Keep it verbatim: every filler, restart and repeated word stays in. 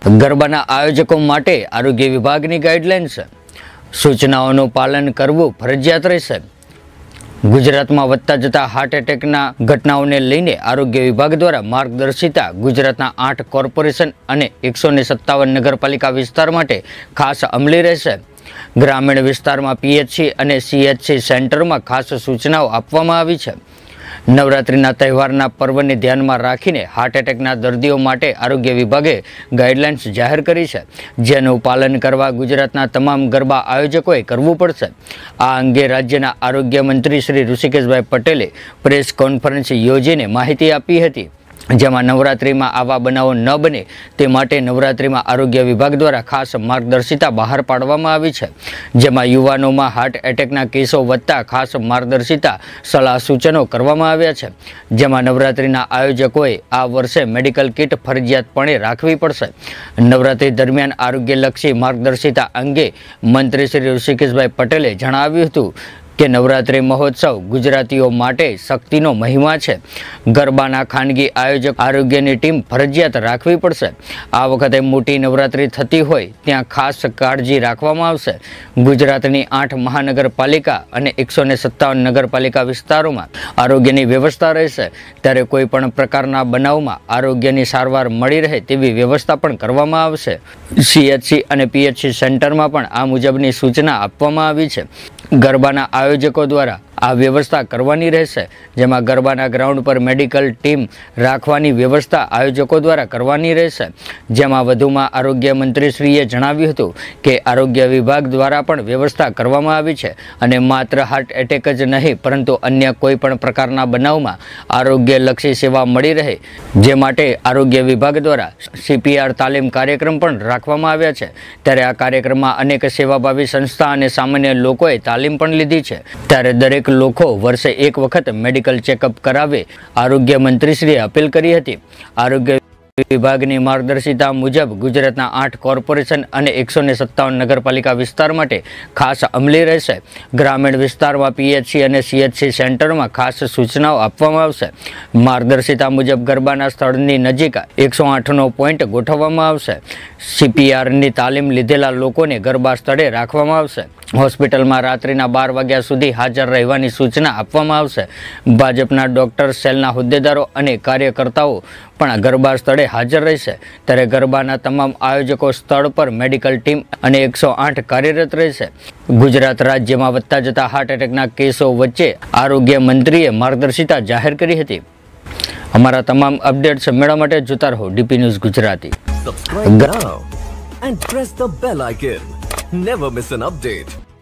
ગરબાના આયોજકો માટે આરોગ્ય વિભાગની ગાઈડલાઇન્સ, સૂચનાઓનું પાલન કરવું ફરજિયાત રહેશે। ગુજરાતમાં વધતા જતા હાર્ટ એટેકના ઘટનાઓને લઈને આરોગ્ય વિભાગ દ્વારા માર્ગદર્શિતા ગુજરાતના આઠ કોર્પોરેશન અને એકસો ને સત્તાવન નગરપાલિકા વિસ્તાર માટે ખાસ અમલી રહેશે। ગ્રામીણ વિસ્તારમાં પીએચસી અને સીએચસી સેન્ટરમાં ખાસ સૂચનાઓ આપવામાં આવી છે। નવરાત્રિના તહેવારના પર્વને ધ્યાનમાં રાખીને હાર્ટ એટેકના દર્દીઓ માટે આરોગ્ય વિભાગે ગાઈડલાઇન્સ જાહેર કરી છે, જેનું પાલન કરવા ગુજરાતના તમામ ગરબા આયોજકોએ કરવું પડશે। આ અંગે રાજ્યના આરોગ્ય મંત્રી શ્રી ઋષિકેશભાઈ પટેલે પ્રેસ કોન્ફરન્સ યોજીને માહિતી આપી હતી, જેમાં નવરાત્રિમાં આવા બનાવો ન બને તે માટે નવરાત્રિમાં આરોગ્ય વિભાગ દ્વારા ખાસ માર્ગદર્શિતા બહાર પાડવામાં આવી છે, જેમાં યુવાનોમાં હાર્ટ એટેકના કેસો વધતા ખાસ માર્ગદર્શિતા સલાહ સૂચનો કરવામાં આવ્યા છે, જેમાં નવરાત્રિના આયોજકોએ આ વર્ષે મેડિકલ કિટ ફરજિયાતપણે રાખવી પડશે। નવરાત્રિ દરમિયાન આરોગ્યલક્ષી માર્ગદર્શિતા અંગે મંત્રી શ્રી ઋષિકેશભાઈ પટેલે જણાવ્યું હતું કે નવરાત્રિ મહોત્સવ ગુજરાતીઓ માટે શક્તિનો મહિમા છે। ગરબાના ખાનગી આયોજક આરોગ્યની ટીમ ફરજિયાત રાખવી પડશે। આ વખતે મોટી નવરાત્રિ થતી હોય ત્યાં ખાસ કાળજી રાખવામાં આવશે। ગુજરાતની આઠ મહાનગરપાલિકા અને એકસો ને સત્તાવન નગરપાલિકા વિસ્તારોમાં આરોગ્યની વ્યવસ્થા રહેશે, ત્યારે કોઈ પણ પ્રકારના બનાવમાં આરોગ્યની સારવાર મળી રહે તેવી વ્યવસ્થા પણ કરવામાં આવશે। સીએચસી અને પીએચસી સેન્ટરમાં પણ આ મુજબની સૂચના આપવામાં આવી છે। ગરબાના આયોજકો દ્વારા આ વ્યવસ્થા કરવાની રહેશે, જેમાં ગરબાના ગ્રાઉન્ડ પર મેડિકલ ટીમ રાખવાની વ્યવસ્થા આયોજકો દ્વારા કરવાની રહેશે। જેમાં વધુમાં આરોગ્ય મંત્રીશ્રીએ જણાવ્યું હતું કે આરોગ્ય વિભાગ દ્વારા પણ વ્યવસ્થા કરવામાં આવી છે અને માત્ર હાર્ટ એટેક જ નહીં પરંતુ અન્ય કોઈ પણ પ્રકારના બનાવમાં આરોગ્યલક્ષી સેવા મળી રહે, જે માટે આરોગ્ય વિભાગ દ્વારા સીપીઆર તાલીમ કાર્યક્રમ પણ રાખવામાં આવ્યા છે। ત્યારે આ કાર્યક્રમમાં અનેક સેવાભાવી સંસ્થા અને સામાન્ય લોકોએ તાલીમ પણ લીધી છે, ત્યારે દરેક લોકો વર્ષે એક વખત મેડિકલ ચેકઅપ કરાવે આરોગ્ય મંત્રીશ્રીએ અપીલ કરી હતી। આરોગ્ય વિભાગની માર્ગદર્શિતા મુજબ ગુજરાતના આઠ કોર્પોરેશન અને એકસો ને સત્તાવન નગરપાલિકા વિસ્તાર માટે ખાસ અમલી રહેશે। ગ્રામીણ વિસ્તારમાં પીએચસી અને સીએચસી સેન્ટરમાં ખાસ સૂચનાઓ આપવામાં આવશે। માર્ગદર્શિતા મુજબ ગરબાના સ્થળની નજીક એકસો આઠનો પોઈન્ટ ગોઠવવામાં આવશે। સીપીઆરની તાલીમ લીધેલા લોકોને ગરબા સ્થળે રાખવામાં આવશે। હોસ્પિટલમાં રાત્રિના બાર વાગ્યા સુધી હાજર રહેવાની સૂચના આપવામાં આવશે। ભાજપના ડોક્ટર સેલના હોદ્દેદારો અને કાર્યકર્તાઓ પણ ગરબા સ્થળે હાજર રહેશે, ત્યારે ગરબાના તમામ આયોજકો સ્થળ પર મેડિકલ ટીમ અને એકસો આઠ કાર્યરત રહેશે। ગુજરાત રાજ્યમાં વધતા જતા હાર્ટ એટેકના કેસો વચ્ચે આરોગ્ય મંત્રીએ માર્ગદર્શિતા જાહેર કરી હતી। અમારા તમામ અપડેટ્સ મેળવવા માટે જોતા રહો DP news Gujarati. Subscribe now and press the bell icon. Never miss an update.